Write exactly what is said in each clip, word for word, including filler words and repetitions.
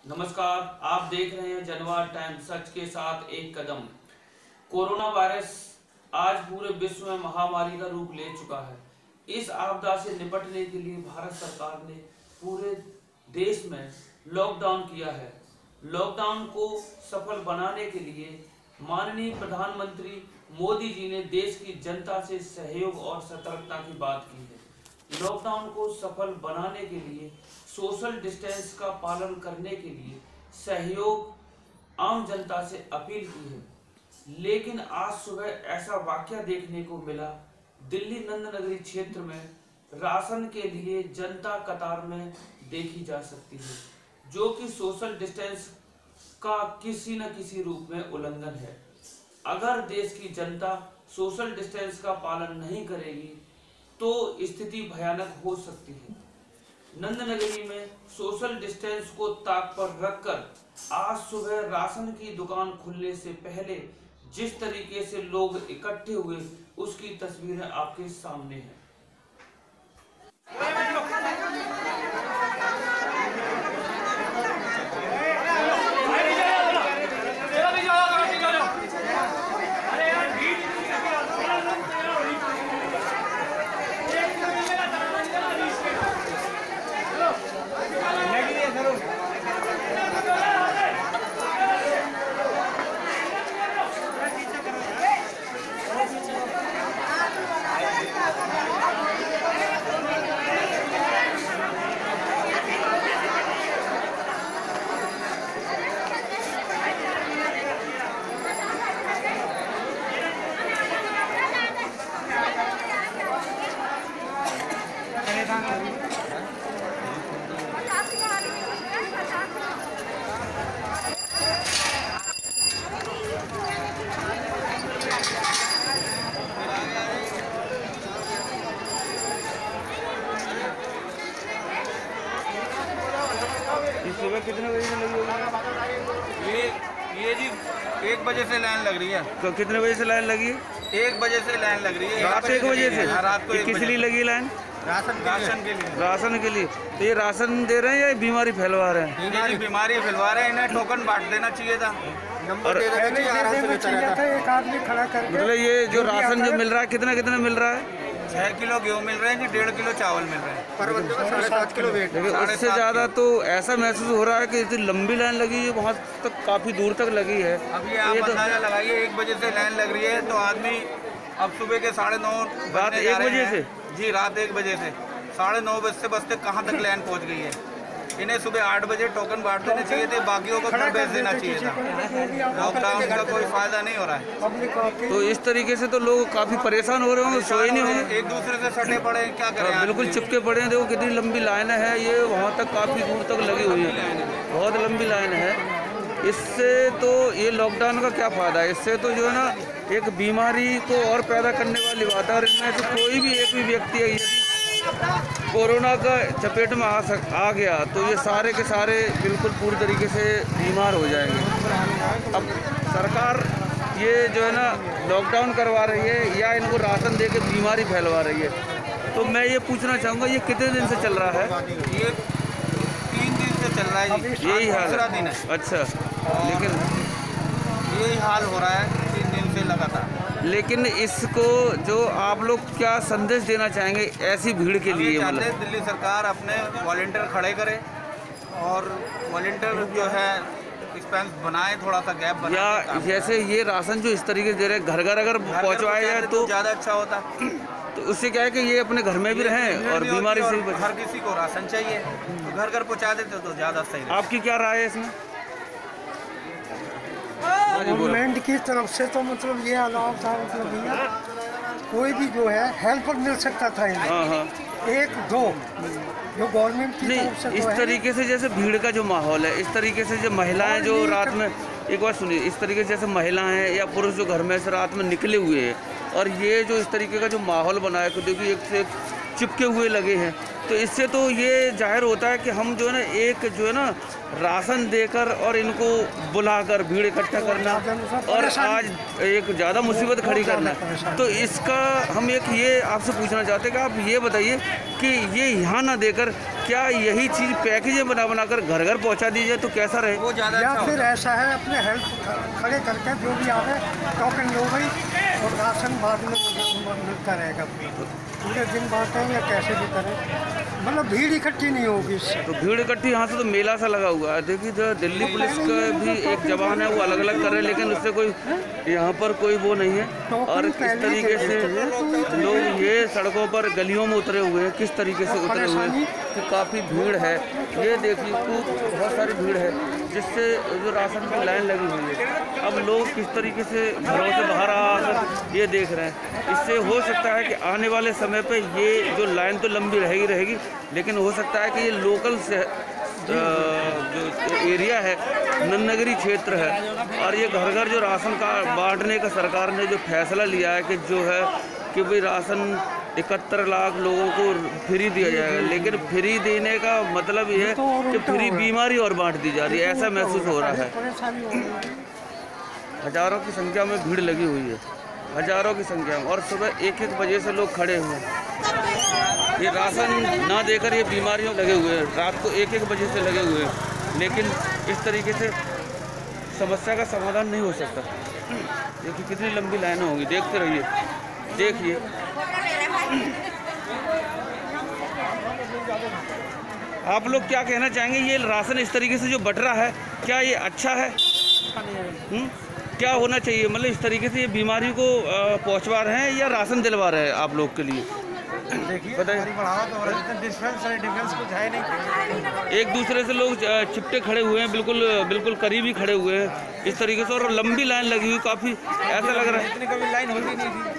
नमस्कार, आप देख रहे हैं जनवार टाइम, सच के साथ एक कदम। कोरोना वायरस आज पूरे विश्व में महामारी का रूप ले चुका है। इस आपदा से निपटने के लिए भारत सरकार ने पूरे देश में लॉकडाउन किया है। लॉकडाउन को सफल बनाने के लिए माननीय प्रधानमंत्री मोदी जी ने देश की जनता से सहयोग और सतर्कता की बात की है। लॉकडाउन को सफल बनाने के लिए सोशल डिस्टेंस का पालन करने के लिए सहयोग आम जनता से अपील की है। लेकिन आज सुबह ऐसा वाकया देखने को मिला, दिल्ली नंदनगरी क्षेत्र में राशन के लिए जनता कतार में देखी जा सकती है, जो कि सोशल डिस्टेंस का किसी न किसी रूप में उल्लंघन है। अगर देश की जनता सोशल डिस्टेंस का पालन नहीं करेगी तो स्थिति भयानक हो सकती है। नंदनगरी में सोशल डिस्टेंस को ताक पर रखकर आज सुबह राशन की दुकान खुलने से पहले जिस तरीके से लोग इकट्ठे हुए, उसकी तस्वीरें आपके सामने हैं। सुबह कितने बजे से लगी होगी? ये ये जी एक बजे से लाइन लग रही है। तो कितने बजे से लाइन लगी? एक बजे से लाइन लग रही है। रात एक बजे से? रात को किस लिए लगी लाइन? राशन राशन के लिए। राशन के लिए। तो ये राशन दे रहे हैं या बीमारी फैलवा रहे हैं? बीमारी बीमारी फैलवा रहे हैं। इन्हें टोकन बांट देना चाहिए था। और एक आदमी खड़ा करके मतलब ये जो राशन जो मिल रहा है कितना कितना मिल रहा है? छह किलो गेहूँ मिल रहे हैं जी, डेढ़ किलो चावल मिल रहे हैं। साढ़े सात किलो वेट। देखिए उससे ज़्यादा तो ऐसा महसूस हो रहा है कि इतनी लंबी लाइन लगी है, वहाँ तक काफ़ी दूर तक लगी है। अब ये आप ये तो अंदाजा लगाइए, एक बजे से लाइन लग रही है तो आदमी अब सुबह के साढ़े नौ रात बजने जा एक रहे बजे हैं। से? जी रात एक बजे से साढ़े नौ बजते बजते कहाँ तक लाइन पहुँच गई है। इन्हें सुबह आठ बजे टोकन बांट देने चाहिए थे, बाकियों को घर भेज देना चाहिए था। लॉकडाउन का कोई फायदा नहीं हो रहा है। तो इस तरीके से तो लोग काफ़ी परेशान हो रहे होंगे, सोए नहीं होंगे। एक दूसरे से सटे पड़े हैं, क्या करें। बिल्कुल चिपके पड़े हैं। देखो कितनी लंबी लाइन है, ये वहाँ तक काफ़ी दूर तक लगी हुई है, बहुत लंबी लाइन है। इससे तो ये लॉकडाउन का क्या फ़ायदा है? इससे तो जो है ना एक बीमारी को और पैदा करने वाली बात है। और इनमें से कोई भी एक भी व्यक्ति है यदि कोरोना का चपेट में आ सक आ गया तो ये सारे के सारे बिल्कुल पूरी तरीके से बीमार हो जाएंगे। अब सरकार ये जो है ना लॉकडाउन करवा रही है या इनको राशन दे के बीमारी फैलवा रही है। तो मैं ये पूछना चाहूँगा, ये कितने दिन से चल रहा है? ये तीन दिन से चल रहा है जी। यही हाल दूसरा है? दिन है। अच्छा, लेकिन यही हाल हो रहा है तीन दिन से लगातार। लेकिन इसको जो आप लोग क्या संदेश देना चाहेंगे ऐसी भीड़ के हम लिए? ये चाहते मतलब हैं दिल्ली सरकार अपने वॉलंटियर खड़े करे और वॉलंटियर जो है डिस्पेंस बनाए, थोड़ा सा गैप बनाए। या जैसे ये राशन जो इस तरीके से दे रहे हैं, घर घर अगर पहुंचवाया जाए तो ज़्यादा अच्छा होता। तो उससे क्या है कि ये अपने घर में भी रहें और बीमारी से भी बचें। हर किसी को राशन चाहिए, तो घर घर पहुँचा देते तो ज़्यादा सही रहता। आपकी क्या राय है इसमें? गवर्नमेंट की तरफ से तो मतलब ये अलाव था, मतलब भैया कोई भी जो है हेल्पर मिल सकता था इन्हें। हाँ हाँ एक दो जो गवर्नमेंट की तरफ से नहीं, इस तो है। तरीके से जैसे भीड़ का जो माहौल है, इस तरीके से जो महिलाएं जो रात में, एक बात सुनिए, इस तरीके से जैसे महिलाएं या पुरुष जो घर में से रात में निकले हुए हैं और ये जो इस तरीके का जो माहौल बना है, देखिए एक से एक चिपके हुए लगे हैं, तो इससे तो ये जाहिर होता है कि हम जो है ना एक जो है ना राशन देकर और इनको बुलाकर भीड़ इकट्ठा करना और आज एक ज़्यादा मुसीबत खड़ी करना, तो इसका हम एक ये आपसे पूछना चाहते हैं कि आप ये बताइए कि ये यहाँ ना देकर क्या यही चीज़ पैकेज बना बना कर घर घर पहुंचा दी जाए तो कैसा रहे? वो ज़्यादा या अच्छा फिर होता है। ऐसा है अपने हेल्प खड़े करके जो भी आवे टोकन लो गई और राशन बाद में मिलता रहेगा। पूरे दिन बांटें या कैसे भी करें, मतलब भीड़ इकट्ठी नहीं होगी इससे। तो भीड़ इकट्ठी यहाँ से तो मेला सा लगा हुआ है। देखिए जो दिल्ली पुलिस का भी एक जवान है वो अलग अलग कर रहे हैं, लेकिन उससे कोई यहाँ पर कोई वो नहीं है। और इस तरीके से लोग ये सड़कों पर गलियों में उतरे हुए हैं, किस तरीके से उतरे हुए हैं कि काफ़ी भीड़ है। ये देखिए खूब बहुत सारी भीड़ है, जिससे जो राशन की लाइन लगी हुई है। अब लोग किस तरीके से घरों से बाहर आकर ये देख रहे हैं। इससे हो सकता है कि आने वाले समय पे ये जो लाइन तो लंबी रहेगी रहेगी लेकिन हो सकता है कि ये लोकल से जो एरिया है नन्नगरी क्षेत्र है, और ये घर घर जो राशन का बांटने का सरकार ने जो फैसला लिया है कि जो है कि भाई राशन इकहत्तर लाख लोगों को फ्री दिया जाएगा, लेकिन फ्री देने का मतलब ये है कि फ्री बीमारी और बांट दी जा रही है, ऐसा महसूस हो रहा है। हजारों की संख्या में भीड़ लगी हुई है, हजारों की संख्या में, और सुबह एक एक बजे से लोग खड़े हुए हैं। ये राशन ना देकर ये बीमारियों लगे हुए हैं, रात को एक एक बजे से लगे हुए हैं, लेकिन इस तरीके से समस्या का समाधान नहीं हो सकता। देखिए कितनी लंबी लाइनें होंगी, देखते रहिए, देखिए। आप लोग क्या कहना चाहेंगे, ये राशन इस तरीके से जो बट रहा है क्या ये अच्छा है? हुँ? क्या होना चाहिए, मतलब इस तरीके से ये बीमारी को पहुंचवा रहे हैं या राशन दिलवा रहे हैं आप लोग के लिए? देखिए बताइए, डिफरेंस डिफरेंस कुछ है नहीं। एक दूसरे से लोग चिपटे खड़े हुए हैं, बिल्कुल बिल्कुल करीब ही खड़े हुए हैं इस तरीके से, और लंबी लाइन लगी हुई, काफ़ी ऐसा लग रहा है इतनी कभी लाइन होती नहीं थी।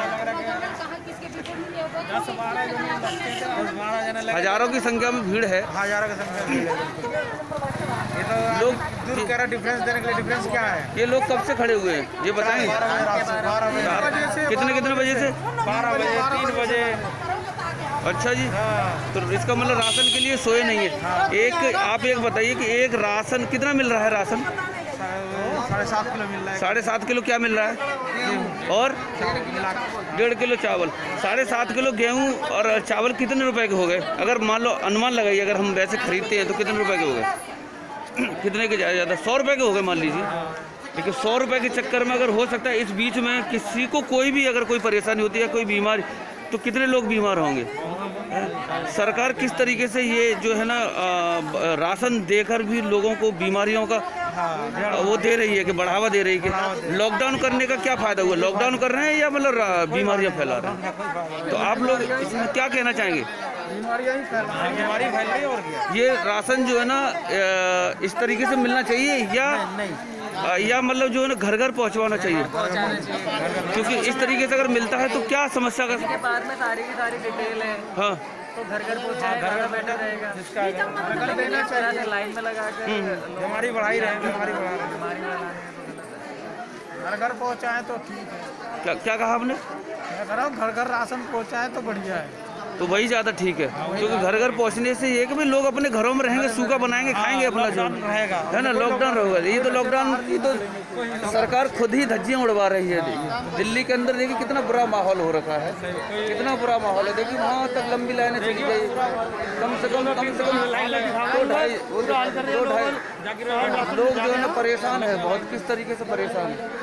हजारों की संख्या में भीड़ है, हजारों की संख्या में भीड़ है। ये तो लोग दूर कह रहा डिफरेंस देने के लिए, डिफरेंस क्या है? ये लोग कब से खड़े हुए हैं ये बताएंगे? बारह बजे, कितने कितने बजे से? बारह बजे, तीन बजे। अच्छा जी, तो इसका मतलब राशन के लिए सोए नहीं है। एक आप एक बताइए कि एक राशन कितना मिल रहा है? राशन साढ़े सात किलो मिल रहा है। साढ़े सात किलो क्या मिल रहा है? और डेढ़ किलो चावल, साढ़े सात किलो गेहूं और चावल कितने रुपए के हो गए? अगर मान लो अनुमान लगाइए, अगर हम वैसे खरीदते हैं तो कितने रुपए के हो गए? कितने के ज़्यादा ज़्यादा सौ रुपए के हो गए मान लीजिए। लेकिन सौ रुपए के चक्कर में अगर हो सकता है इस बीच में किसी को कोई भी अगर कोई परेशानी होती है, कोई बीमारी, तो कितने लोग बीमार होंगे? सरकार किस तरीके से ये जो है ना राशन देकर भी लोगों को बीमारियों का वो दे रही है कि बढ़ावा दे रही है कि लॉकडाउन करने का क्या फ़ायदा हुआ? लॉकडाउन कर रहे हैं या मतलब बीमारियां फैला रहे हैं? तो आप लोग इसमें क्या कहना चाहेंगे? बीमारियां ही फैल रही, बीमारी फैल रही है और क्या? ये राशन जो है ना इस तरीके से मिलना चाहिए या नहीं, या मतलब जो है ना घर घर पहुंचवाना चाहिए? क्योंकि इस तरीके से अगर मिलता है तो क्या समस्या का बाद में सारी की सारी डिटेल है, हाँ तो घर घर पहुँचाए, घर घर बेटर रहेगा। जिसका घर घर देना चाहिए, लाइन में लगा कर बीमारी बढ़ाई रहे, बीमारी बढ़ा रहे, बीमारी बढ़ाने घर घर पहुँचाए तो ठीक है। क्या क्या कहा आपने? मैं कह रहा हूँ घर घर राशन पहुँचाए तो बढ़िया है। तो वही ज़्यादा ठीक है, क्योंकि घर घर पहुंचने से ये कि भाई लोग अपने घरों में रहेंगे, सूखा बनाएंगे, खाएंगे अपना जो रहेगा, है ना, लॉकडाउन होगा। ये तो लॉकडाउन की तो सरकार खुद ही धज्जियां उड़वा रही है। दिल्ली के अंदर देखिए कितना बुरा माहौल हो रखा है, कितना बुरा माहौल है। देखिए वहाँ तक लंबी लाइनें चली गई, कम से कम कम से कम दो ढाई दो ढाई लोग जो है ना परेशान है बहुत, किस तरीके से परेशान है,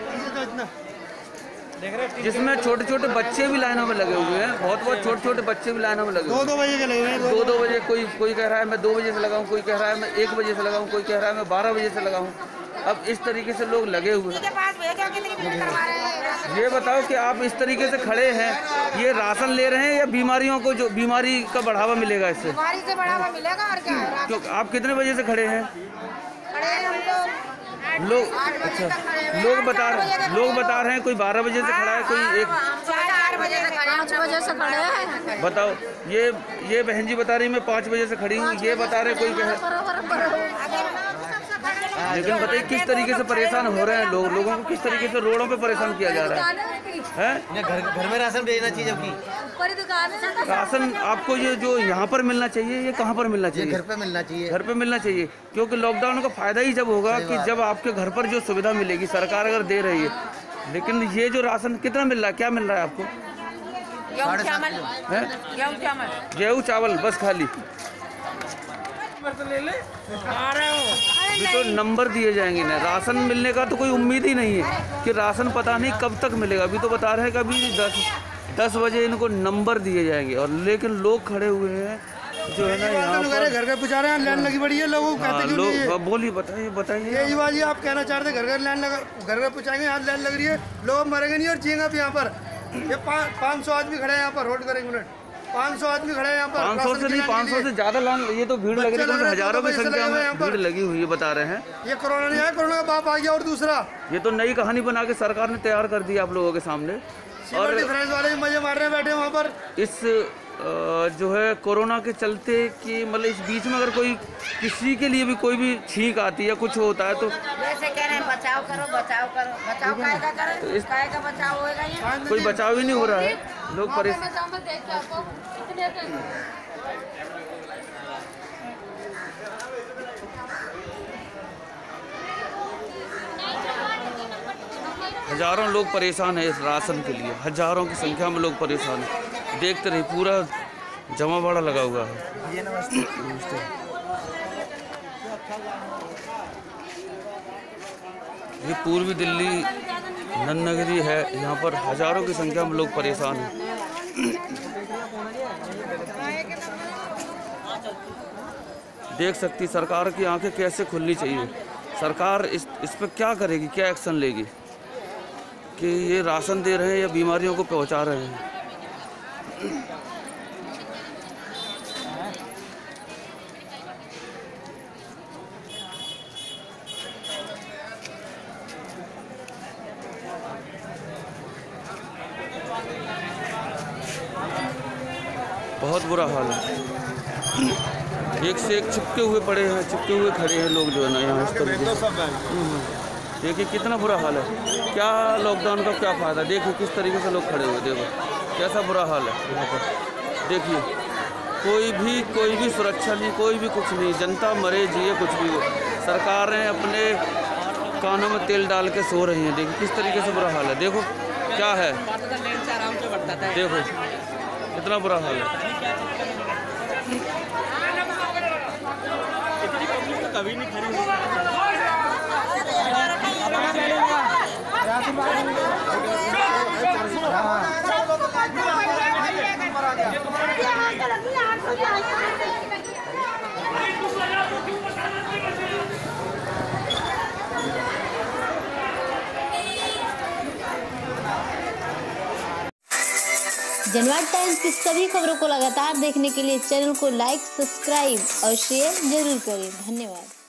जिसमें छोटे छोटे बच्चे भी लाइनों में लगे हुए हैं, बहुत बहुत छोटे छोटे बच्चे भी लाइनों में लगे हुए हैं। दो दो बजे के लगे हुए हैं, दो दो बजे, कोई कोई कह रहा है मैं दो बजे से लगाऊं, कोई कह रहा है मैं एक बजे से लगाऊं, कोई कह रहा है मैं बारह बजे से लगाऊं। अब इस तरीके से लोग लगे हुए हैं। ये बताओ कि आप इस तरीके से खड़े हैं, ये राशन ले रहे हैं या बीमारियों को जो बीमारी का बढ़ावा मिलेगा इससे? बीमारी से बढ़ावा मिलेगा और क्या है? क्यों आप कितने बजे से खड़े हैं? खड़े हैं हम लोग लोग अच्छा लोग बता रहे लोग बता रहे हैं कोई बारह बजे से खड़ा है, कोई एक चार बजे से खड़े पाँच बजे से खड़े हैं। बताओ। ये ये बहन जी बता रही मैं पाँच बजे से खड़ी हूँ, ये बता रहे कोई कह, लेकिन बताइए किस तरीके से परेशान हो रहे हैं लोग, लोगों को किस तरीके से रोडों पे परेशान किया जा रहा है, हैं? घर घर में राशन भेजना चाहिए। जबकि राशन आपको ये जो यहाँ पर मिलना चाहिए, ये कहाँ पर मिलना चाहिए? घर पे मिलना चाहिए, घर पे मिलना चाहिए, क्योंकि लॉकडाउन का फायदा ही जब होगा कि जब आपके घर पर जो सुविधा मिलेगी, सरकार अगर दे रही है। लेकिन ये जो राशन कितना मिल रहा है, क्या मिल रहा है आपको? गेहूं चावल, है गेहूं चावल, गेहूँ चावल बस खाली, अभी तो नंबर दिए जाएंगे ना, राशन मिलने का तो कोई उम्मीद ही नहीं है कि राशन पता नहीं कब तक मिलेगा। अभी तो बता रहे हैं कि अभी दस दस बजे इनको नंबर दिए जाएंगे, और लेकिन लोग खड़े हुए हैं जो है ना यहाँ पर घर घर पहुँचा रहे हैं, लाइन लगी पड़ी है, लोगों को कहते क्यों नहीं है? लोग बोलिए, बताइए बताइए। ये युवा जी आप कहना चाहते घर घर लाइन लगा, घर घर पहुँचाएंगे, यहाँ लाइन लग रही है, लोग मरेंगे नहीं और जिएंगे अब यहाँ पर। ये पाँच सौ आदमी खड़े हैं यहाँ पर, होल्ड करें एक मिनट, पाँच सौ आदमी खड़े हैं यहाँ पर। पाँच सौ से नहीं, पाँच सौ से ज्यादा लाइन, ये तो भीड़ लग रही है, हजारों की संख्या में भीड़ लगी हुई है, बता रहे हैं। ये कोरोना नहीं है, कोरोना का बाप आ गया। और दूसरा, ये तो नई कहानी बना के सरकार ने तैयार कर दी आप लोगों के सामने, और डिफरेंस वाले भी मजे मार रहे हैं बैठे वहाँ पर। इस जो है कोरोना के चलते कि मतलब इस बीच में अगर कोई किसी के लिए भी कोई भी छींक आती है, कुछ होता है, तो जैसे कह रहे हैं बचाव करो बचाव करो, बचाव काय का करें, इस- काय का बचाव होएगा ये? कोई बचाव ही नहीं हो रहा है। लोग परेशान, हजारों लोग परेशान हैं इस राशन के लिए, हजारों की संख्या में लोग परेशान हैं। देखते रहिए, पूरा जमा बड़ा लगा हुआ है। नमस्ते। ये पूर्वी दिल्ली नन्नगरी है, यहाँ पर हजारों की संख्या में लोग परेशान हैं। देख सकती सरकार की आंखें कैसे खुलनी चाहिए। सरकार इस इस पर क्या करेगी, क्या एक्शन लेगी कि ये राशन दे रहे हैं या बीमारियों को पहुंचा रहे हैं। बहुत बुरा हाल है, एक से एक चिपके हुए पड़े हैं, चिपके हुए खड़े हैं लोग जो है ना यहाँ इस तरीके से। देखिए कितना बुरा हाल है, क्या लॉकडाउन का क्या फ़ायदा। देखिए किस तरीके से लोग खड़े हुए, देखो कैसा बुरा हाल है यहाँ पर। देखिए कोई भी कोई भी सुरक्षा नहीं, कोई भी कुछ नहीं, जनता मरे जिए कुछ भी हो, सरकारें अपने कानों में तेल डाल के सो रही हैं। देखिए किस तरीके से बुरा हाल है, देखो क्या है, देखो कितना बुरा हाल है। कभी नहीं खड़ी जनवाद टाइम्स की सभी खबरों को लगातार देखने के लिए चैनल को लाइक, सब्सक्राइब और शेयर जरूर करें। धन्यवाद।